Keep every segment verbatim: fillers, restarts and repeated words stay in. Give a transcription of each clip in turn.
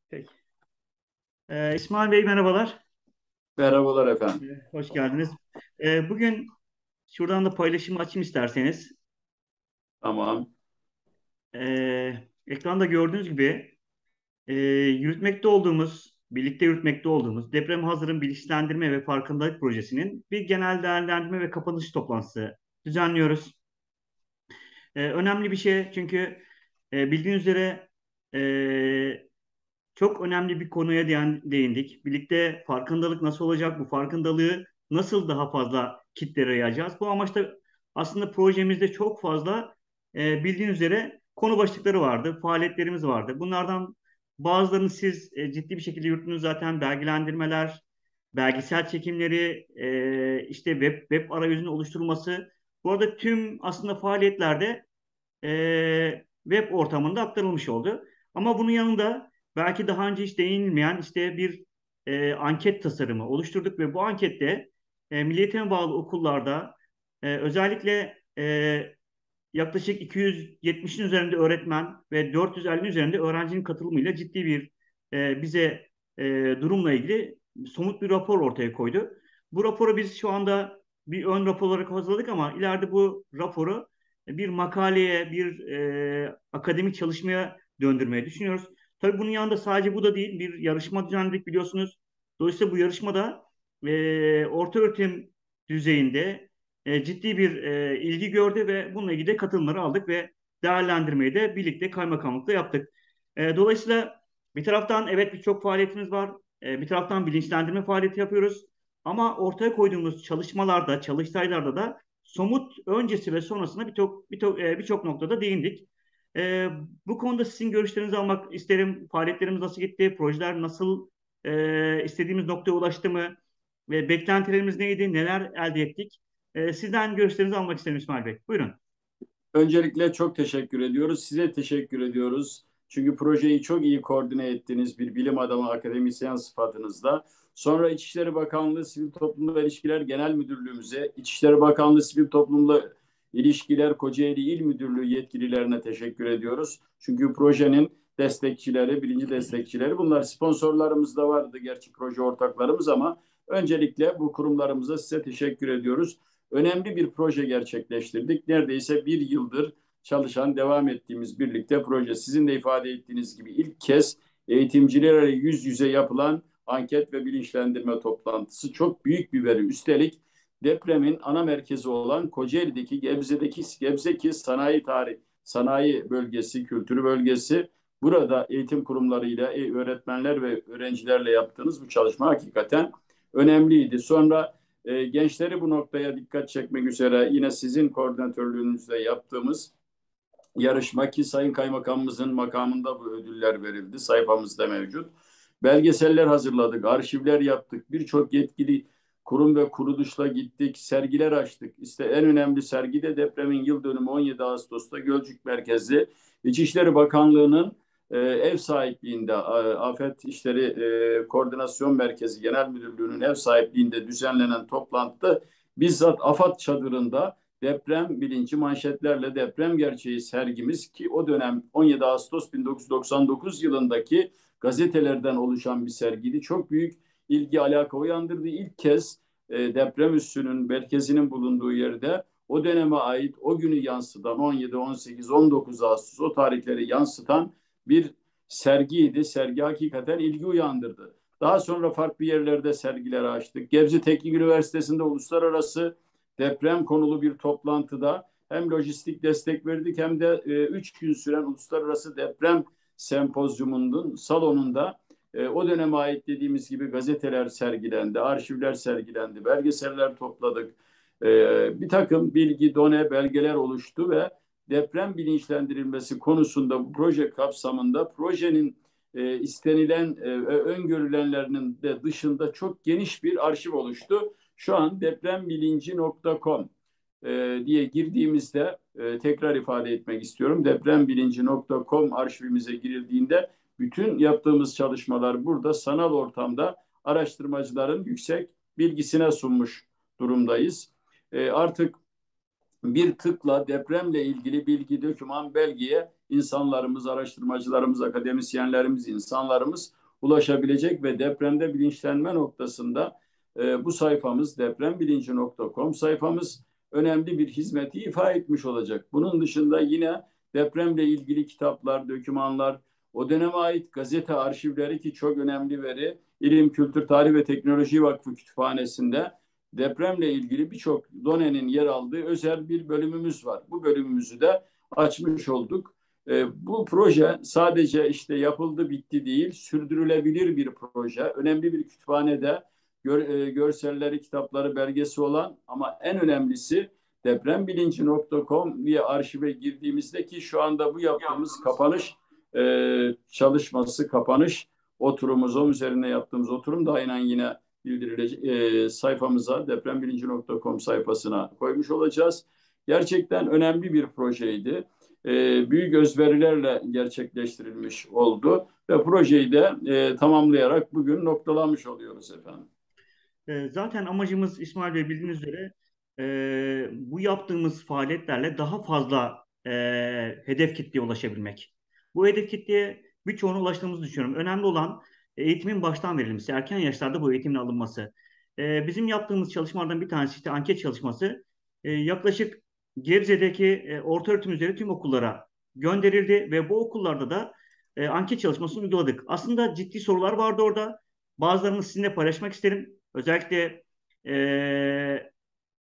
Peki. Ee, İsmail Bey merhabalar. Merhabalar efendim. Ee, hoş geldiniz. Ee, bugün şuradan da paylaşımı açayım isterseniz. Tamam. Ee, ekranda gördüğünüz gibi e, yürütmekte olduğumuz, birlikte yürütmekte olduğumuz deprem hazırın bilinçlendirme ve farkındalık projesinin bir genel değerlendirme ve kapanış toplantısı düzenliyoruz. Ee, önemli bir şey çünkü e, bildiğiniz üzere e, çok önemli bir konuya değin- değindik. Birlikte farkındalık nasıl olacak? Bu farkındalığı nasıl daha fazla kitlere yayacağız? Bu amaçla aslında projemizde çok fazla e, bildiğiniz üzere konu başlıkları vardı, faaliyetlerimiz vardı. Bunlardan bazılarını siz e, ciddi bir şekilde yürüttünüz zaten belgelendirmeler, belgesel çekimleri, e, işte web, web arayüzünün oluşturulması. Bu arada tüm aslında faaliyetlerde e, web ortamında aktarılmış oldu. Ama bunun yanında belki daha önce hiç değinilmeyen işte bir e, anket tasarımı oluşturduk ve bu ankette e, Milli Eğitim'e bağlı okullarda e, özellikle e, yaklaşık iki yüz yetmişin üzerinde öğretmen ve dört yüz ellinin üzerinde öğrencinin katılımıyla ciddi bir e, bize e, durumla ilgili somut bir rapor ortaya koydu. Bu raporu biz şu anda bir ön rapor olarak hazırladık ama ileride bu raporu bir makaleye, bir e, akademik çalışmaya döndürmeyi düşünüyoruz. Tabii bunun yanında sadece bu da değil, bir yarışma düzenledik biliyorsunuz. Dolayısıyla bu yarışmada e, orta öğretim düzeyinde e, ciddi bir e, ilgi gördü ve bununla ilgili de katılımları aldık ve değerlendirmeyi de birlikte kaymakamlıkla yaptık. E, dolayısıyla bir taraftan evet birçok faaliyetimiz var. E, bir taraftan bilinçlendirme faaliyeti yapıyoruz. Ama ortaya koyduğumuz çalışmalarda, çalıştaylarda da somut öncesi ve sonrasında birçok birçok e, birçok noktada değindik. E, bu konuda sizin görüşlerinizi almak isterim. Faaliyetlerimiz nasıl gitti? Projeler nasıl e, istediğimiz noktaya ulaştı mı? Ve beklentilerimiz neydi? Neler elde ettik? E, sizden görüşlerinizi almak isterim İsmail Bey. Buyurun. Öncelikle çok teşekkür ediyoruz. Size teşekkür ediyoruz. Çünkü projeyi çok iyi koordine ettiniz bir bilim adamı, akademisyen sıfatınızda. Sonra İçişleri Bakanlığı Sivil Toplumla İlişkiler Genel Müdürlüğümüze, İçişleri Bakanlığı Sivil Toplumla İlişkiler Kocaeli İl Müdürlüğü yetkililerine teşekkür ediyoruz. Çünkü projenin destekçileri, birinci destekçileri bunlar sponsorlarımız da vardı gerçi proje ortaklarımız ama öncelikle bu kurumlarımıza size teşekkür ediyoruz. Önemli bir proje gerçekleştirdik. Neredeyse bir yıldır çalışan, devam ettiğimiz birlikte proje. Sizin de ifade ettiğiniz gibi ilk kez eğitimcilerle yüz yüze yapılan anket ve bilinçlendirme toplantısı çok büyük bir veri. Üstelik depremin ana merkezi olan Kocaeli'deki Gebze'deki Gebzeki Sanayi Tarih Sanayi Bölgesi, Kültür Bölgesi burada eğitim kurumlarıyla, öğretmenler ve öğrencilerle yaptığınız bu çalışma hakikaten önemliydi. Sonra e, gençleri bu noktaya dikkat çekmek üzere yine sizin koordinatörlüğünüzde yaptığımız yarışma ki Sayın Kaymakamımızın makamında bu ödüller verildi. Sayfamızda mevcut. Belgeseller hazırladık, arşivler yaptık. Birçok yetkili kurum ve kuruluşla gittik, sergiler açtık. İşte en önemli sergi de depremin yıl dönümü on yedi Ağustos'ta Gölcük merkezli İçişleri Bakanlığı'nın e, ev sahipliğinde, Afet İşleri e, Koordinasyon Merkezi Genel Müdürlüğü'nün ev sahipliğinde düzenlenen toplantıda bizzat AFAD çadırında deprem bilinci manşetlerle deprem gerçeği sergimiz ki o dönem on yedi Ağustos bin dokuz yüz doksan dokuz yılındaki gazetelerden oluşan bir sergiydi. Çok büyük ilgi alaka uyandırdı. İlk kez e, deprem üssünün merkezinin bulunduğu yerde o döneme ait o günü yansıtan on yedi, on sekiz, on dokuz Ağustos o tarihleri yansıtan bir sergiydi. Sergi hakikaten ilgi uyandırdı. Daha sonra farklı yerlerde sergiler açtık. Gebze Teknik Üniversitesi'nde uluslararası deprem konulu bir toplantıda hem lojistik destek verdik hem de e, üç gün süren uluslararası deprem sempozyumunun salonunda e, o döneme ait dediğimiz gibi gazeteler sergilendi, arşivler sergilendi, belgeseller topladık. E, bir takım bilgi, done, belgeler oluştu ve deprem bilinçlendirilmesi konusunda bu proje kapsamında projenin e, istenilen e, öngörülenlerinin de dışında çok geniş bir arşiv oluştu. Şu an deprembilinci nokta com e, diye girdiğimizde e, tekrar ifade etmek istiyorum. deprembilinci nokta com arşivimize girildiğinde bütün yaptığımız çalışmalar burada sanal ortamda araştırmacıların yüksek bilgisine sunmuş durumdayız. E, artık bir tıkla depremle ilgili bilgi, doküman, belgeye insanlarımız, araştırmacılarımız, akademisyenlerimiz, insanlarımız ulaşabilecek ve depremde bilinçlenme noktasında e, bu sayfamız deprembilinci nokta com sayfamız önemli bir hizmeti ifa etmiş olacak. Bunun dışında yine depremle ilgili kitaplar, dokümanlar, o döneme ait gazete arşivleri ki çok önemli veri, İlim, Kültür, Tarih ve Teknoloji Vakfı Kütüphanesi'nde depremle ilgili birçok donenin yer aldığı özel bir bölümümüz var. Bu bölümümüzü de açmış olduk. E, bu proje sadece işte yapıldı bitti değil, sürdürülebilir bir proje. Önemli bir kütüphanede gör, e, görselleri, kitapları, belgesi olan ama en önemlisi deprembilinci nokta com diye arşive girdiğimizde ki şu anda bu yaptığımız kapanış e, çalışması, kapanış oturumumuz, o üzerine yaptığımız oturum da aynen yine bildirilecek e, sayfamıza deprembilinci nokta com sayfasına koymuş olacağız. Gerçekten önemli bir projeydi. E, büyük özverilerle gerçekleştirilmiş oldu ve projeyi de e, tamamlayarak bugün noktalamış oluyoruz efendim. E, zaten amacımız İsmail Bey bildiğiniz üzere e, bu yaptığımız faaliyetlerle daha fazla e, hedef kitleye ulaşabilmek. Bu hedef kitleye birçoğuna ulaştığımızı düşünüyorum. Önemli olan eğitimin baştan verilmesi, erken yaşlarda bu eğitimin alınması. E, bizim yaptığımız çalışmalardan bir tanesi işte anket çalışması. E, yaklaşık Gebze'deki e, ortaöğretim üzeri tüm okullara gönderildi ve bu okullarda da e, anket çalışmasını uyguladık. Aslında ciddi sorular vardı orada. Bazılarını sizinle paylaşmak isterim. Özellikle e,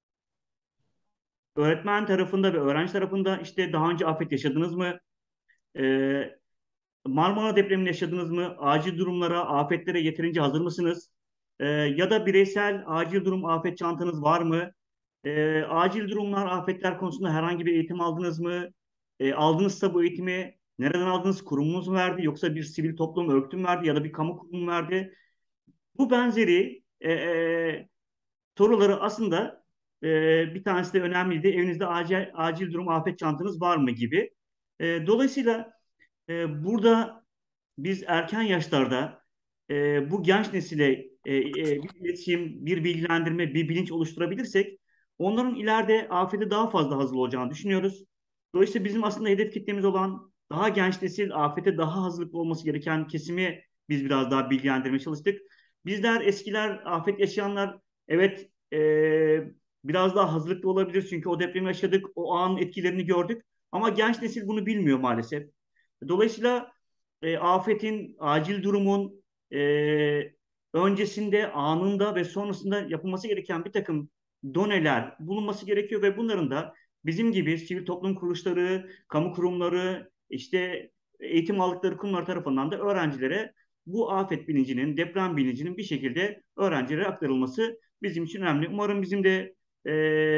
öğretmen tarafında ve öğrenci tarafında işte daha önce afet yaşadınız mı? E, Marmara depremini yaşadınız mı? Acil durumlara, afetlere yeterince hazır mısınız? E, ya da bireysel acil durum afet çantanız var mı? E, acil durumlar, afetler konusunda herhangi bir eğitim aldınız mı? E, aldınızsa bu eğitimi nereden aldınız? Kurumunuz mu verdi? Yoksa bir sivil toplum örgütü mü verdi? Ya da bir kamu kurumu mu verdi? Bu benzeri e, e, soruları aslında e, bir tanesi de önemliydi. Evinizde acil, acil durum afet çantanız var mı gibi. E, dolayısıyla e, burada biz erken yaşlarda e, bu genç nesile e, e, bir iletişim, bir bilgilendirme, bir bilinç oluşturabilirsek onların ileride afete daha fazla hazır olacağını düşünüyoruz. Dolayısıyla bizim aslında hedef kitlemiz olan daha genç nesil, afete daha hazırlıklı olması gereken kesimi biz biraz daha bilgilendirmeye çalıştık. Bizler eskiler, afet yaşayanlar evet e, biraz daha hazırlıklı olabilir çünkü o depremi yaşadık, o anın etkilerini gördük. Ama genç nesil bunu bilmiyor maalesef. Dolayısıyla e, afetin, acil durumun e, öncesinde, anında ve sonrasında yapılması gereken bir takım doneler bulunması gerekiyor ve bunların da bizim gibi sivil toplum kuruluşları, kamu kurumları, işte eğitim aldıkları kurumlar tarafından da öğrencilere bu afet bilincinin, deprem bilincinin bir şekilde öğrencilere aktarılması bizim için önemli. Umarım bizim de e,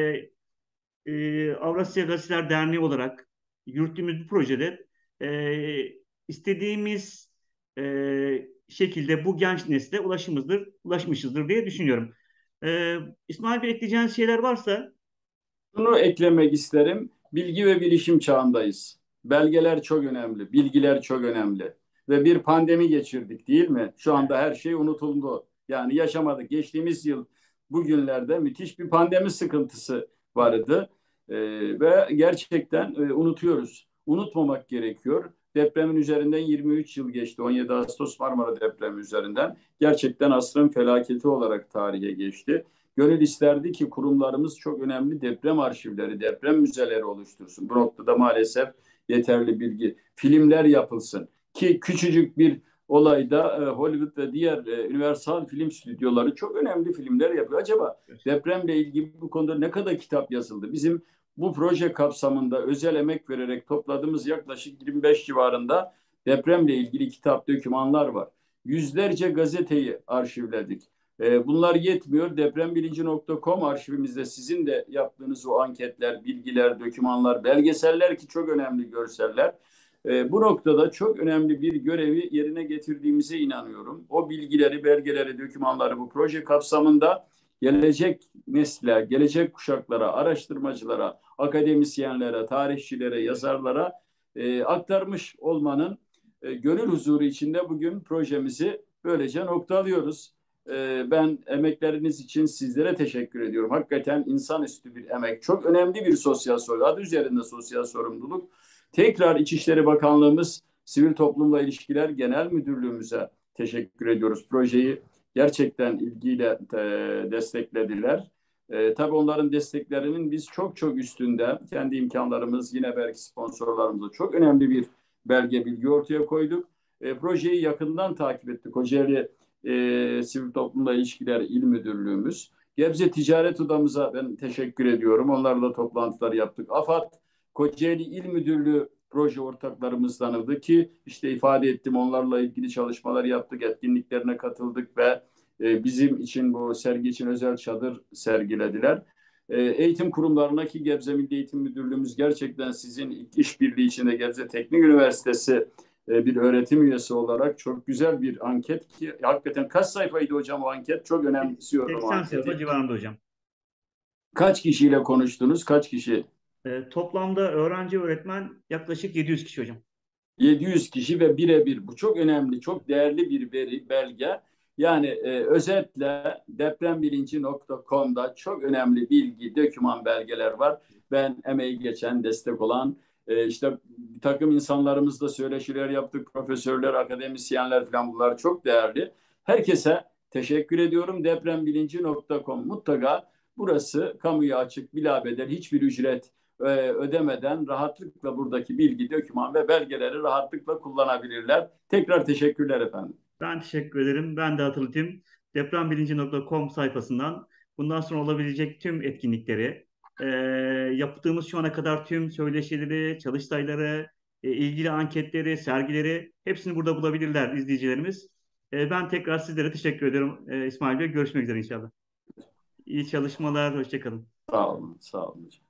e, Avrasya Gazeteciler Derneği olarak yürüttüğümüz bu projede e, istediğimiz e, şekilde bu genç nesle ulaşımızdır, ulaşmışızdır diye düşünüyorum. E, İsmail Bey ekleyeceğiniz şeyler varsa. Bunu eklemek isterim. Bilgi ve bilişim çağındayız. Belgeler çok önemli, bilgiler çok önemli. Ve bir pandemi geçirdik değil mi? Şu anda her şey unutuldu. Yani yaşamadık. Geçtiğimiz yıl bugünlerde müthiş bir pandemi sıkıntısı vardı. Ee, ve gerçekten e, unutuyoruz. Unutmamak gerekiyor. Depremin üzerinden yirmi üç yıl geçti. on yedi Ağustos Marmara depremi üzerinden. Gerçekten asrın felaketi olarak tarihe geçti. Gönül isterdi ki kurumlarımız çok önemli deprem arşivleri, deprem müzeleri oluştursun. Bu noktada maalesef yeterli bilgi, filmler yapılsın. Ki küçücük bir olayda e, Hollywood ve diğer e, Universal film stüdyoları çok önemli filmler yapıyor. Acaba depremle ilgili bu konuda ne kadar kitap yazıldı? Bizim bu proje kapsamında özel emek vererek topladığımız yaklaşık yirmi beş civarında depremle ilgili kitap, dokümanlar var. Yüzlerce gazeteyi arşivledik. E, bunlar yetmiyor. deprembilinci nokta com arşivimizde sizin de yaptığınız o anketler, bilgiler, dokümanlar, belgeseller ki çok önemli görseller. E, bu noktada çok önemli bir görevi yerine getirdiğimize inanıyorum. O bilgileri, belgeleri, dokümanları bu proje kapsamında gelecek nesle, gelecek kuşaklara, araştırmacılara, akademisyenlere, tarihçilere, yazarlara e, aktarmış olmanın e, gönül huzuru içinde bugün projemizi böylece noktalıyoruz. Ben emekleriniz için sizlere teşekkür ediyorum. Hakikaten insanüstü bir emek. Çok önemli bir sosyal sorumluluk. Adı üzerinde sosyal sorumluluk. Tekrar İçişleri Bakanlığımız Sivil Toplumla İlişkiler Genel Müdürlüğümüze teşekkür ediyoruz. Projeyi gerçekten ilgiyle e, desteklediler. E, tabii onların desteklerinin biz çok çok üstünde, kendi imkanlarımız, yine belki sponsorlarımızla çok önemli bir belge bilgi ortaya koyduk. E, projeyi yakından takip ettik. Kocaeli e, Sivil Toplumla İlişkiler İl Müdürlüğümüz. Gebze Ticaret Odamıza ben teşekkür ediyorum. Onlarla toplantılar yaptık. AFAD, Kocaeli İl Müdürlüğü proje ortaklarımızdandı ki işte ifade ettim, onlarla ilgili çalışmalar yaptık, etkinliklerine katıldık ve e, bizim için bu sergi için özel çadır sergilediler. E, eğitim kurumlarına ki Gebze Milli Eğitim Müdürlüğümüz gerçekten sizin işbirliği içinde Gebze Teknik Üniversitesi e, bir öğretim üyesi olarak çok güzel bir anket ki hakikaten kaç sayfaydı hocam o anket? Çok önemsiyorum o seksen sayfa anketi. civarında hocam. Kaç kişiyle konuştunuz? Kaç kişi? E, toplamda öğrenci öğretmen yaklaşık yedi yüz kişi hocam. yedi yüz kişi ve birebir. Bu çok önemli, çok değerli bir veri, belge. Yani e, özetle deprembilinci nokta com'da çok önemli bilgi, doküman belgeler var. Ben emeği geçen, destek olan, e, işte bir takım insanlarımızla söyleşiler yaptık, profesörler, akademisyenler falan, bunlar çok değerli. Herkese teşekkür ediyorum. deprembilinci nokta com mutlaka, burası kamuya açık, bilabedel, hiçbir ücret e, ödemeden rahatlıkla buradaki bilgi, doküman ve belgeleri rahatlıkla kullanabilirler. Tekrar teşekkürler efendim. Ben teşekkür ederim. Ben de hatırlatayım. deprembilinci nokta com sayfasından bundan sonra olabilecek tüm etkinlikleri, e, yaptığımız şu ana kadar tüm söyleşileri, çalıştayları, e, ilgili anketleri, sergileri hepsini burada bulabilirler izleyicilerimiz. E, ben tekrar sizlere teşekkür ederim e, İsmail Bey. Görüşmek üzere inşallah. İyi çalışmalar, hoşça kalın. Sağ olun, sağ olun hocam.